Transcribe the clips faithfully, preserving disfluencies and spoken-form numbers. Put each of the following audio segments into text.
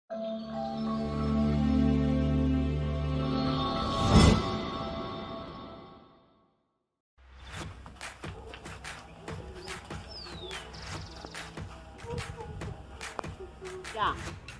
Ya.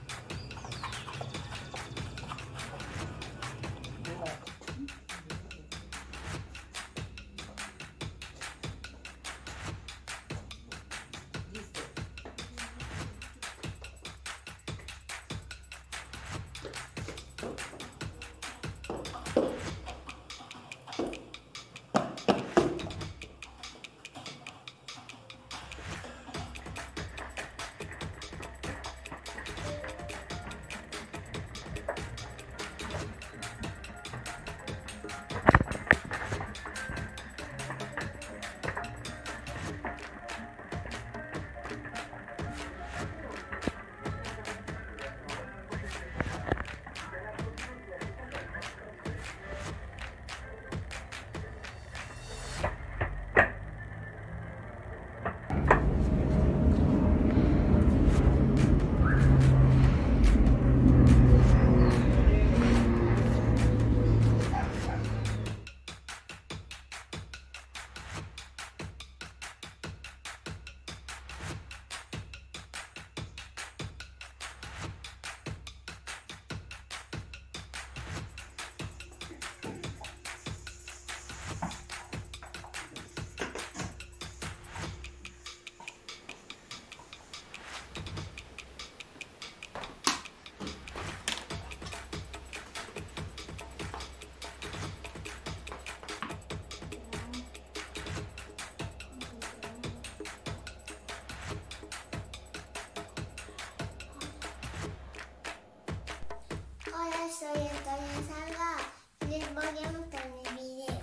Hola, soy Antonia Salgado y les voy a mostrar mis videos.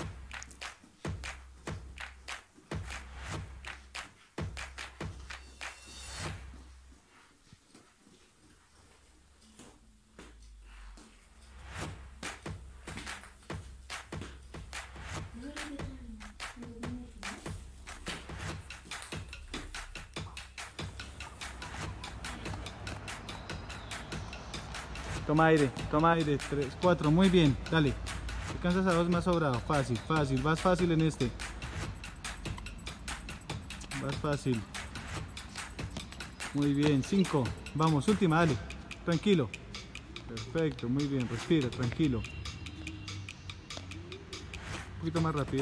Toma aire, toma aire, tres, cuatro, muy bien, dale. Alcanzas a dos más sobrado, fácil, fácil, vas fácil en este. Vas fácil. Muy bien, cinco, vamos, última, dale, tranquilo. Perfecto, muy bien, respira, tranquilo. Un poquito más rápido.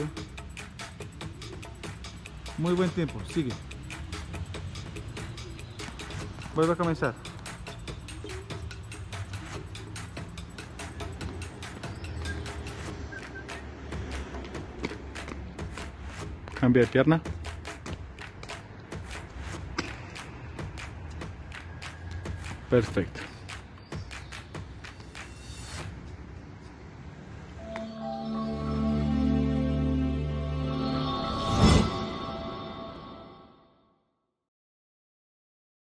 Muy buen tiempo, sigue. Vuelve a comenzar. Cambia de pierna. Perfecto.